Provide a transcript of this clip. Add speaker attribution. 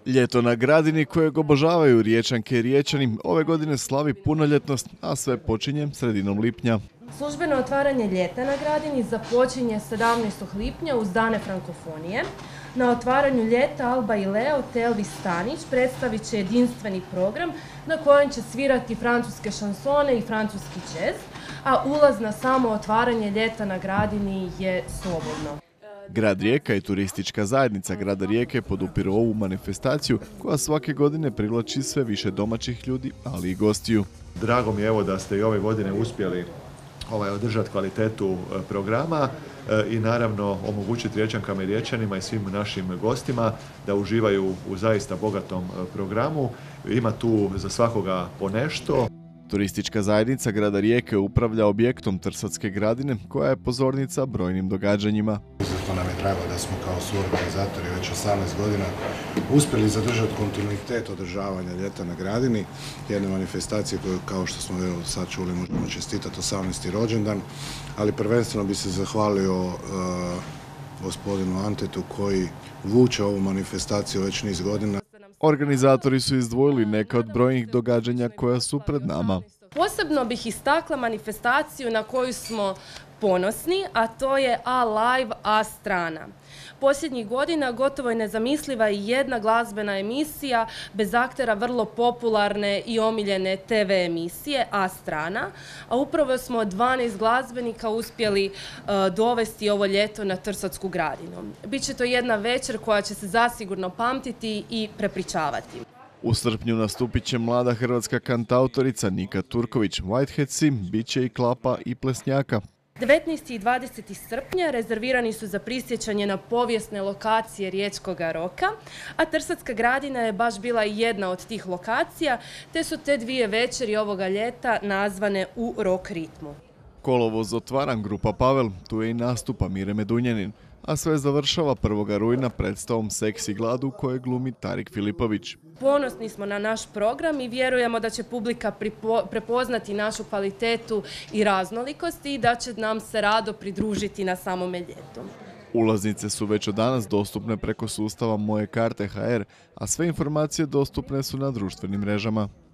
Speaker 1: Ljeto na Gradini kojeg obožavaju Riječanke i Riječani ove godine slavi punoljetnost, a sve počinje sredinom lipnja.
Speaker 2: Službeno otvaranje ljeta na Gradini započinje 17. lipnja uz dane frankofonije. Na otvaranju ljeta Alba i Leo te Elvis Stanić predstavit će jedinstveni program na kojem će svirati francuske šansone i francuski džez, a ulaz na samo otvaranje ljeta na Gradini je slobodno.
Speaker 1: Grad Rijeka i turistička zajednica grada Rijeke podupiru ovu manifestaciju koja svake godine privlači sve više domaćih ljudi, ali i gostiju.
Speaker 3: Drago mi je evo da ste i ove godine uspjeli održati kvalitetu programa i naravno omogućiti Riječankama i Riječanima i svim našim gostima da uživaju u zaista bogatom programu. Ima tu za svakoga po nešto.
Speaker 1: Turistička zajednica grada Rijeke upravlja objektom Trsatske Gradine koja je pozornica brojnim događanjima.
Speaker 4: Izuzetno nam je drago da smo kao suorganizatori već 18 godina uspjeli zadržati kontinuitet održavanja ljeta na Gradini, jedne manifestacije koju, kao što smo sad čuli, možemo čestitati 18. rođendan, ali prvenstveno bi se zahvalio gospodinu Antetu koji vuče ovu manifestaciju već niz godina.
Speaker 1: Organizatori su izdvojili neka od brojnih događanja koja su pred nama.
Speaker 2: Posebno bih istakla manifestaciju na koju smo ponosni, a to je A Live, A Strana. Posljednjih godina gotovo je nezamisliva i jedna glazbena emisija bez aktera vrlo popularne i omiljene TV emisije A Strana, a upravo smo 12 glazbenika uspjeli dovesti ovo ljeto na Trsatsku Gradinu. Biće to jedna večer koja će se zasigurno pamtiti i prepričavati.
Speaker 1: U srpnju nastupit će mlada hrvatska kantautorica Nika Turković. Whiteheadsi bit će i klapa i plesnjaka.
Speaker 2: 19. i 20. srpnja rezervirani su za prisjećanje na povijesne lokacije Riječkoga roka, a Trsatska Gradina je baš bila jedna od tih lokacija, te su te dvije večeri ovoga ljeta nazvane u rock ritmu.
Speaker 1: Kolovoz otvaran grupa Pavel, tu je i nastupa Mire Medunjanin, a sve završava 1. rujna predstavom Seksi gladu koje glumi Tarik Filipović.
Speaker 2: Ponosni smo na naš program i vjerujemo da će publika prepoznati našu kvalitetu i raznolikost i da će nam se rado pridružiti na samome ljetu.
Speaker 1: Ulaznice su već od danas dostupne preko sustava Moje karte HR, a sve informacije dostupne su na društvenim mrežama.